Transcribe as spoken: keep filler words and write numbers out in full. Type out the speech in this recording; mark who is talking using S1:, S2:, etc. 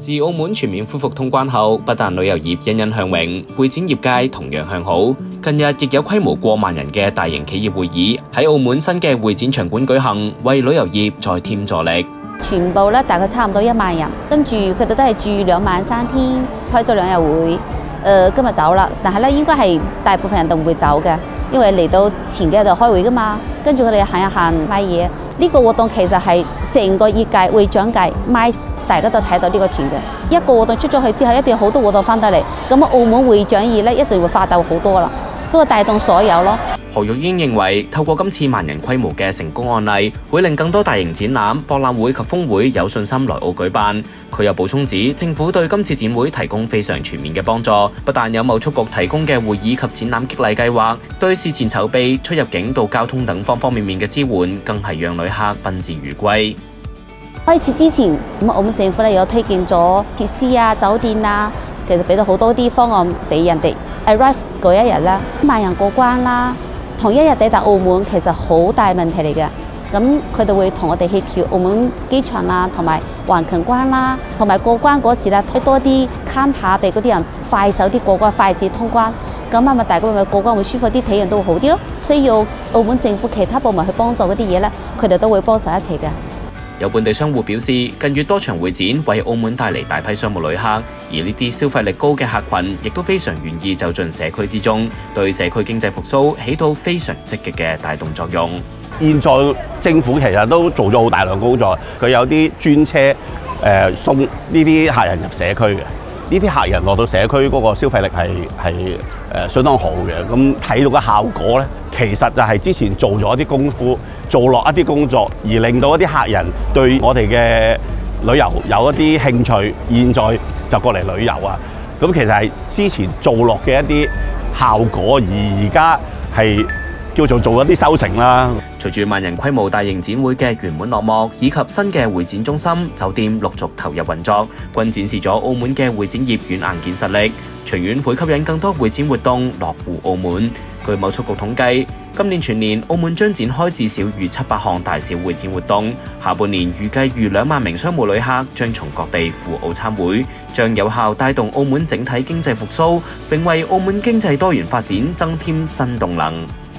S1: 自澳門全面恢復通關後，不但旅遊業欣欣向榮，會展業界同樣向好。近日亦有規模過萬人嘅大型企業會議喺澳門新嘅會展場館舉行，為旅遊業再添助力。
S2: 全部咧大概差唔多一萬人，跟住佢哋都係住兩晚三天，開咗兩日會。誒、呃、今日走啦，但係咧應該係大部分人都唔會走嘅，因為嚟到前幾日就開會噶嘛，跟住佢哋行一行買嘢。呢、這個活動其實係成個業界會長界買，大家都睇到呢個團嘅一個活動出咗去之後，一定有好多活動翻到嚟，咁澳門會展業咧一直會發達好多啦，都會帶動所有咯。
S1: 何玉英認為，透過今次萬人規模嘅成功案例，會令更多大型展覽、博覽會及峰會有信心來澳舉辦。佢又補充指，政府對今次展會提供非常全面嘅幫助，不但有貿促局提供嘅會議及展覽激勵計劃，對事前籌備、出入境到交通等方方面面嘅支援，更係讓旅客賓至如歸。
S2: 開始之前，咁澳門政府咧有推薦咗設施啊、酒店啊，其實俾到好多啲方案俾人哋。arrive 嗰一日咧，萬人過關啦。同一日抵達澳門其實好大問題嚟嘅，咁佢哋會同我哋協調澳門機場啦，同埋橫琴關啦，同埋過關嗰時咧推多啲 counter 俾嗰啲人快手啲過關，快捷通關，咁啊咪大家咪過關會舒服啲，體驗都會好啲咯。需要澳門政府其他部門去幫助嗰啲嘢咧，佢哋都會幫手一齊嘅。
S1: 有本地商戶表示，近月多場會展為澳門帶嚟大批商務旅客，而呢啲消費力高嘅客群，亦都非常願意走進社區之中，對社區經濟復甦起到非常積極嘅帶動作用。
S3: 現在政府其實都做咗好大量工作，佢有啲專車誒、呃、送呢啲客人入社區嘅，呢啲客人落到社區嗰個消費力係係誒相當好嘅。咁睇到個效果咧，其實就係之前做咗一啲功夫，做落一啲工作，而令到一啲客人對我哋嘅旅遊有一啲興趣，現在就過嚟旅遊啊。咁其實係之前做落嘅一啲效果，而而家係叫做做一啲收成啦。
S1: 隨住萬人規模大型展會嘅圓滿落幕，以及新嘅會展中心、酒店陸續投入運作，均展示咗澳門嘅會展業軟硬件實力，長遠會吸引更多會展活動落戶澳門。據貿促局統計，今年全年澳門將展開至少逾七百項大小會展活動，下半年預計逾兩萬名商務旅客將從各地赴澳參會，將有效帶動澳門整體經濟復甦，並為澳門經濟多元發展增添新動能。